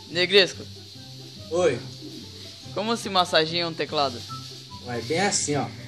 Negresco, Oi. como se massageia um teclado? Vai bem assim, ó.